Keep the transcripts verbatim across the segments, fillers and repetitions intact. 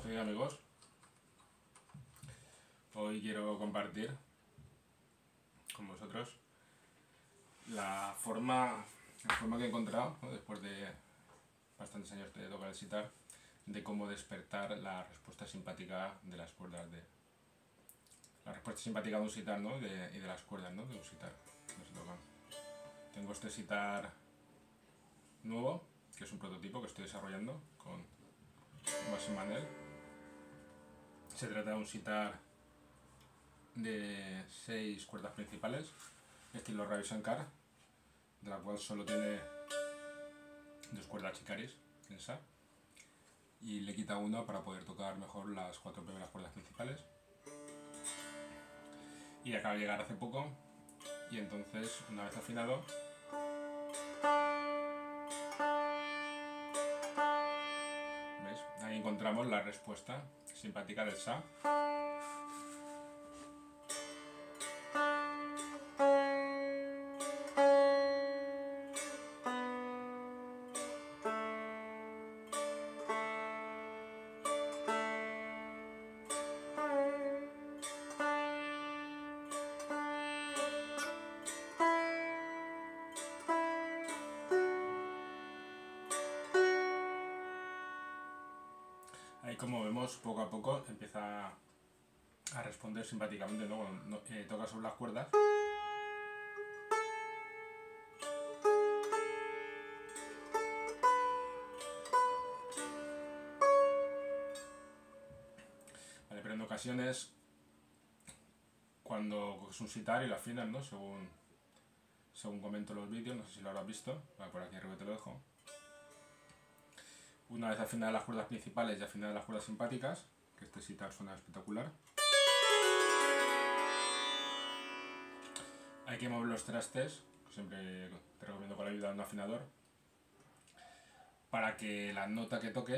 estoy, amigos? Hoy quiero compartir con vosotros la forma, la forma que he encontrado, ¿no?, después de bastantes años de tocar el sitar, de cómo despertar la respuesta simpática de las cuerdas de... La respuesta simpática de un sitar, ¿no?, y de, y de las cuerdas, ¿no?, de un sitar que se tocan. Tengo este sitar nuevo, que es un prototipo que estoy desarrollando con Bassett Manel. Se trata de un sitar de seis cuerdas principales, estilo Ravi Shankar, de la cual solo tiene dos cuerdas chicaris en sa, y le quita una para poder tocar mejor las cuatro primeras cuerdas principales. Y acaba de llegar hace poco, y entonces, una vez afinado, ¿ves? Ahí encontramos la respuesta simpática del sa. Ahí, como vemos, poco a poco empieza a responder simpáticamente, ¿no? Cuando eh, toca sobre las cuerdas. Vale, pero en ocasiones, cuando es un sitar y lo afinas, ¿no?, según, según comento los vídeos, no sé si lo habrás visto, vale, por aquí arriba te lo dejo. Una vez afinadas las cuerdas principales y afinadas las cuerdas simpáticas, que este sitar suena espectacular, hay que mover los trastes, que siempre te recomiendo con la ayuda de un afinador, para que la nota que toques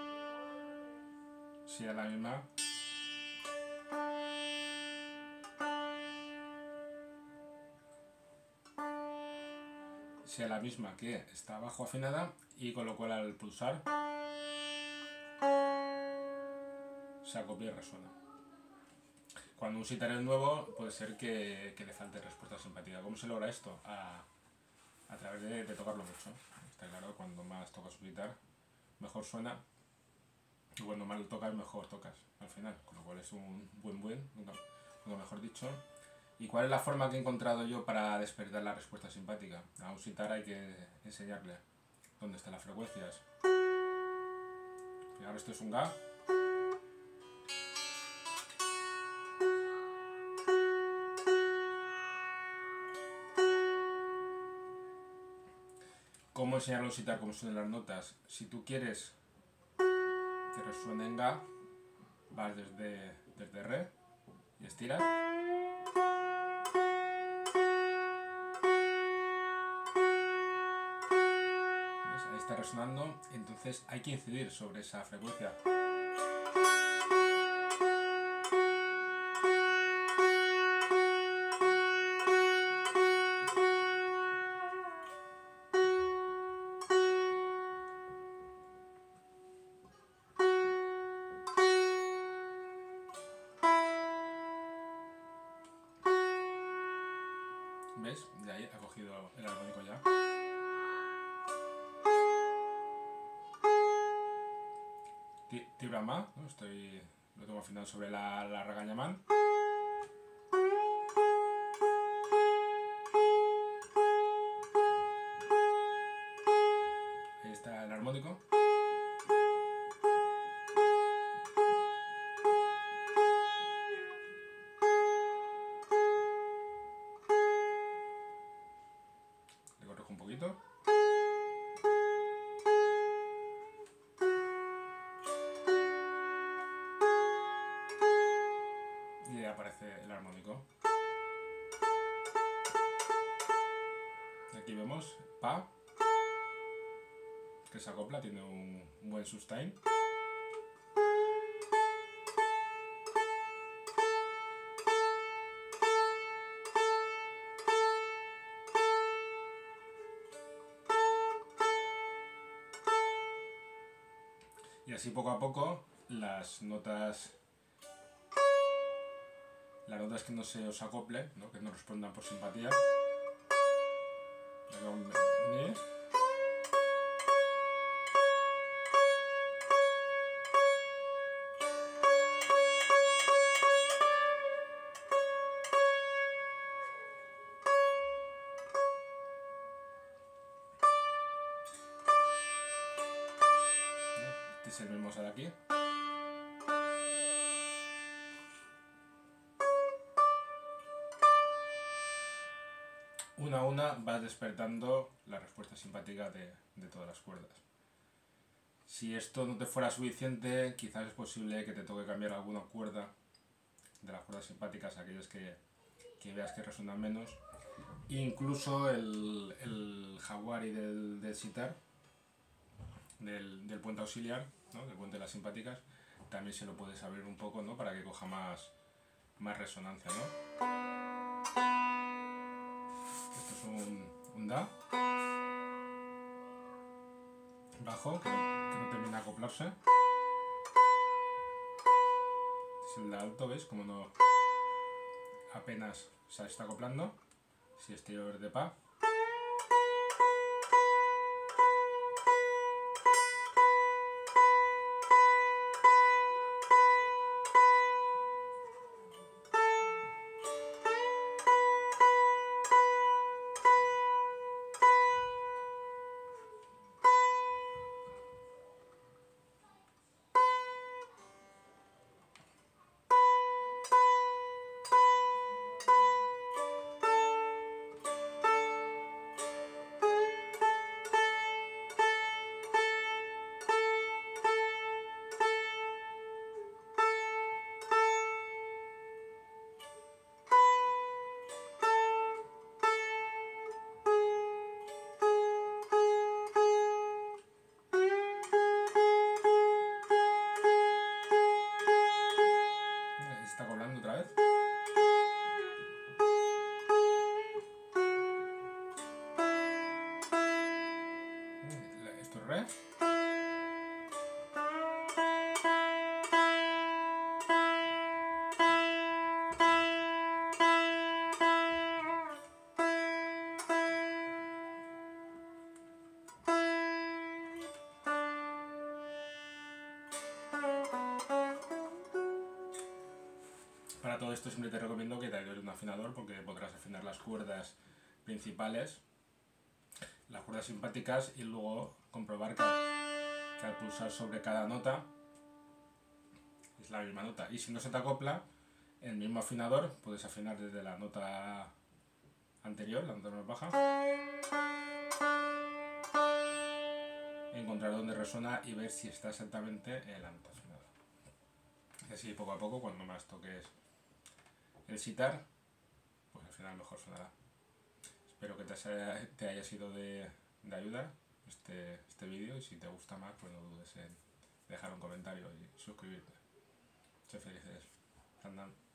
sea la misma sea la misma que está abajo afinada, y con lo cual al pulsar se acopla y resuena. Cuando un sitar es nuevo, puede ser que, que le falte respuesta simpática. ¿Cómo se logra esto? A, a través de, de tocarlo mucho. Está claro, cuando más tocas un sitar, mejor suena, y cuando más lo tocas, mejor tocas al final, con lo cual es un buen buen, nunca, nunca mejor dicho. ¿Y cuál es la forma que he encontrado yo para despertar la respuesta simpática? A un sitar hay que enseñarle dónde están las frecuencias. Fijaros, esto es un ga. ¿Cómo enseñarle a un sitar cómo suenan las notas? Si tú quieres que resuene en ga, vas desde, desde re y estiras. Ahí está resonando, entonces hay que incidir sobre esa frecuencia. ¿Ves? De ahí ha cogido el armónico ya. Tibra ma, ¿no? Estoy, lo tengo afinado sobre la, la regañamán. Ahí está el armónico. Le corrijo un poquito. Y ahí aparece el armónico. Aquí vemos pa, que se acopla, tiene un buen sustain. Y así poco a poco las notas las notas que no se os acople, ¿no? Que no respondan por simpatía. Mi. Este es el mismo de aquí. Una a una vas despertando la respuesta simpática de, de todas las cuerdas. Si esto no te fuera suficiente, quizás es posible que te toque cambiar alguna cuerda de las cuerdas simpáticas, aquellas que, que veas que resuenan menos. Incluso el, el Jaguari del, del sitar, del, del puente auxiliar, ¿no? Del puente de las simpáticas, también se lo puedes abrir un poco, ¿no? Para que coja más, más resonancia, ¿no? Esto es un, un Da bajo que no, que no termina de acoplarse. Este es el Da alto, ¿veis? Como no apenas se está acoplando. Si exterior de Pa. Está acoplando otra vez. Esto es Re. Para todo esto siempre te recomiendo que te ayude un afinador porque podrás afinar las cuerdas principales, las cuerdas simpáticas y luego comprobar que, que al pulsar sobre cada nota es la misma nota. Y si no se te acopla, el mismo afinador puedes afinar desde la nota anterior, la nota más baja, encontrar dónde resuena y ver si está exactamente en la nota afinada. Y así poco a poco, cuando más toques el sitar, pues al final mejor sonará. Espero que te haya, te haya sido de, de ayuda este, este vídeo, y si te gusta más, pues no dudes en dejar un comentario y suscribirte. Sé felices. Andan.